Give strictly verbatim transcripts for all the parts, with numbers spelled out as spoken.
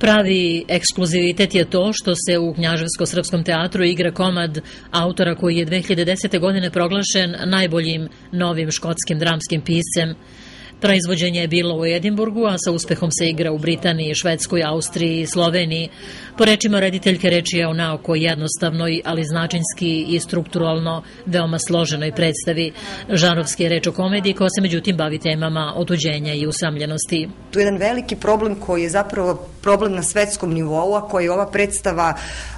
Pravi ekskluzivitet je to što se u Knjaževsko-srpskom teatru igra komad autora koji je dve hiljade desete. godine proglašen najboljim novim škotskim dramskim piscem. Proizvođenje je bilo u Edinburgu, a sa uspehom se igra u Britaniji, Švedskoj, Austriji i Sloveniji. Po rečima rediteljke, reč je o naoko jednostavnoj, ali značinski i strukturalno veoma složenoj predstavi. Žanrovski je reč o komediji koja se međutim bavi temama otuđenja i usamljenosti. Tu je jedan veliki problem koji je zapravo problem na svetskom nivou, a koji ova predstava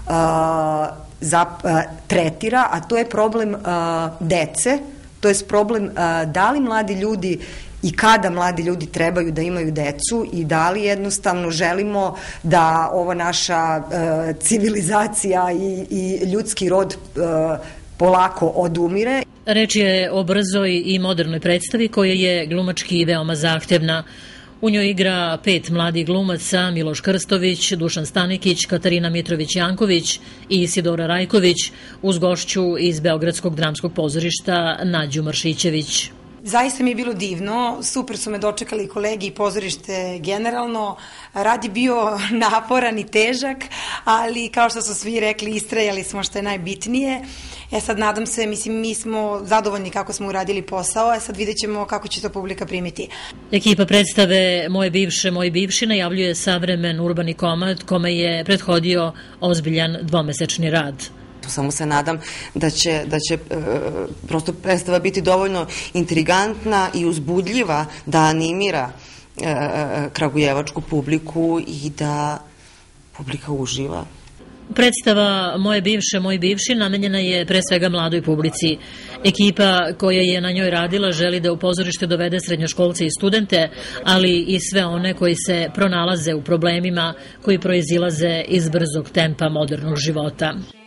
uh, zap, uh, tretira, a to je problem uh, dece, to je problem uh, da li mladi ljudi i kada mladi ljudi trebaju da imaju decu i da li jednostavno želimo da ova naša uh, civilizacija i, i ljudski rod uh, polako odumire. Reč je o brzoj i modernoj predstavi koja je glumački veoma zahtevna. U njoj igra pet mladih glumaca: Miloš Krstović, Dušan Stanikić, Katarina Mitrović-Janković i Isidora Rajković, uz gošću iz Beogradskog dramskog pozorišta Nađu Maršićević. Zaista mi je bilo divno, super su me dočekali kolegi i pozorište generalno. Rad je bio naporan i težak, ali kao što su svi rekli, istrajali smo, što je najbitnije. E sad nadam se, mislim, mi smo zadovoljni kako smo uradili posao, a sad vidjet ćemo kako će to publika primiti. Ekipa predstave Moje bivše, moji bivši najavljuje savremen urbani komad kome je prethodio ozbiljan dvomesečni rad. Samo se nadam da će, da će e, prosto predstava biti dovoljno intrigantna i uzbudljiva da animira e, kragujevačku publiku i da publika uživa. Predstava Moje bivše, moji bivši namenjena je pre svega mladoj publici. Ekipa koja je na njoj radila želi da u pozorište dovede srednjoškolce i studente, ali i sve one koji se pronalaze u problemima koji proizilaze iz brzog tempa modernog života.